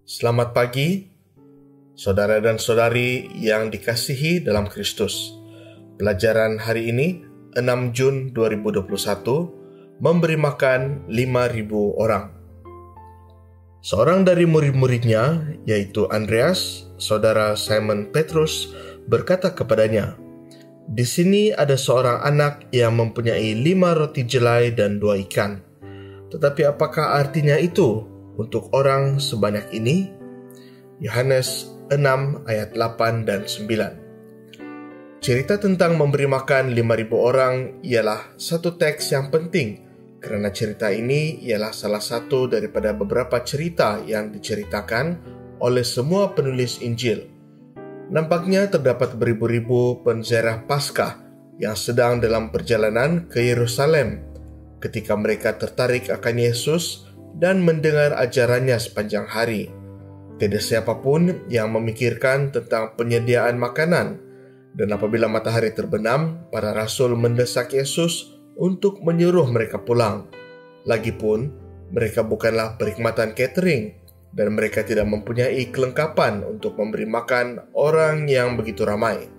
Selamat pagi, saudara dan saudari yang dikasihi dalam Kristus. Pelajaran hari ini, 6 Jun 2021, memberi makan 5.000 orang. Seorang dari murid-muridnya, yaitu Andreas, saudara Simon Petrus, berkata kepadanya, "Di sini ada seorang anak yang mempunyai 5 roti jelai dan 2 ikan. Tetapi apakah artinya itu untuk orang sebanyak ini?" Yohanes 6 ayat 8 dan 9. Cerita tentang memberi makan 5.000 orang ialah satu teks yang penting, karena cerita ini ialah salah satu daripada beberapa cerita yang diceritakan oleh semua penulis Injil. Nampaknya terdapat beribu-ribu penziarah Paskah yang sedang dalam perjalanan ke Yerusalem ketika mereka tertarik akan Yesus dan mendengar ajarannya sepanjang hari. Tidak siapapun yang memikirkan tentang penyediaan makanan, dan apabila matahari terbenam, para rasul mendesak Yesus untuk menyuruh mereka pulang. Lagipun, mereka bukanlah perkhidmatan catering, dan mereka tidak mempunyai kelengkapan untuk memberi makan orang yang begitu ramai.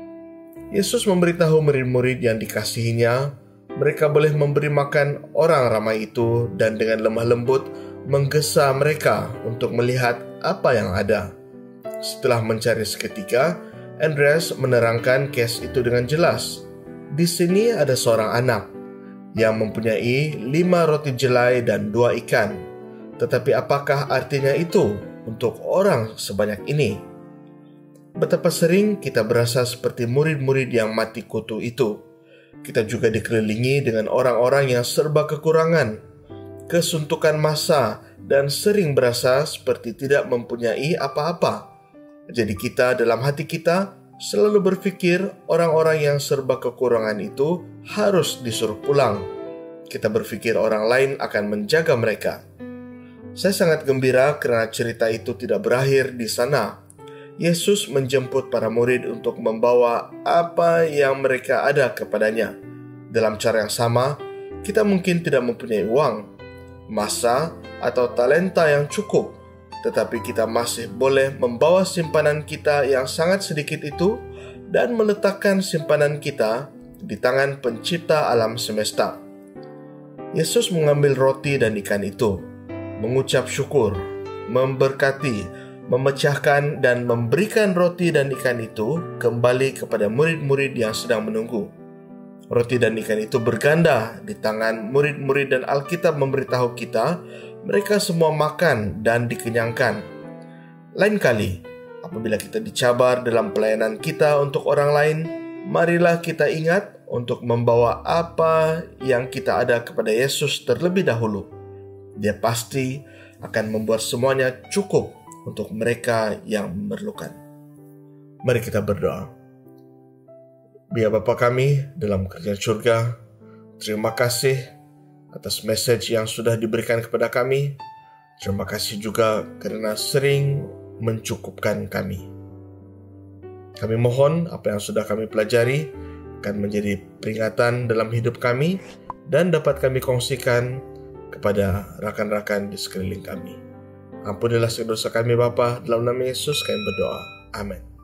Yesus memberitahu murid-murid yang dikasihinya, mereka boleh memberi makan orang ramai itu dan dengan lemah lembut menggesa mereka untuk melihat apa yang ada. Setelah mencari seketika, Andreas menerangkan kes itu dengan jelas. Di sini ada seorang anak yang mempunyai 5 roti jelai dan 2 ikan. Tetapi apakah artinya itu untuk orang sebanyak ini? Betapa sering kita berasa seperti murid-murid yang mati kutu itu. Kita juga dikelilingi dengan orang-orang yang serba kekurangan, kesuntukan massa, dan sering berasa seperti tidak mempunyai apa-apa. Jadi kita dalam hati kita selalu berpikir orang-orang yang serba kekurangan itu harus disuruh pulang. Kita berpikir orang lain akan menjaga mereka. Saya sangat gembira karena cerita itu tidak berakhir di sana. Yesus menjemput para murid untuk membawa apa yang mereka ada kepadanya. Dalam cara yang sama, kita mungkin tidak mempunyai uang, massa, atau talenta yang cukup, tetapi kita masih boleh membawa simpanan kita yang sangat sedikit itu dan meletakkan simpanan kita di tangan pencipta alam semesta. Yesus mengambil roti dan ikan itu, mengucap syukur, memberkati, memecahkan dan memberikan roti dan ikan itu kembali kepada murid-murid yang sedang menunggu. Roti dan ikan itu berganda di tangan murid-murid dan Alkitab memberitahu kita, mereka semua makan dan dikenyangkan. Lain kali, apabila kita dicabar dalam pelayanan kita untuk orang lain, marilah kita ingat untuk membawa apa yang kita ada kepada Yesus terlebih dahulu. Dia pasti akan membuat semuanya cukup untuk mereka yang memerlukan. Mari kita berdoa. Biar Bapa kami dalam kerajaan surga, terima kasih atas message yang sudah diberikan kepada kami. Terima kasih juga karena sering mencukupkan kami. Kami mohon apa yang sudah kami pelajari akan menjadi peringatan dalam hidup kami dan dapat kami kongsikan kepada rakan-rakan di sekeliling kami. Ampunilah segala dosa kami Bapa, dalam nama Yesus kami berdoa. Amin.